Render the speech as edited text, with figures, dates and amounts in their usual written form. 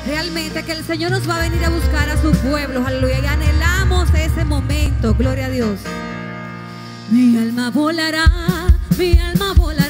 realmente que el Señor nos va a venir a buscar a su pueblo, aleluya, y anhelamos ese momento, gloria a Dios. Mi alma volará, mi alma volará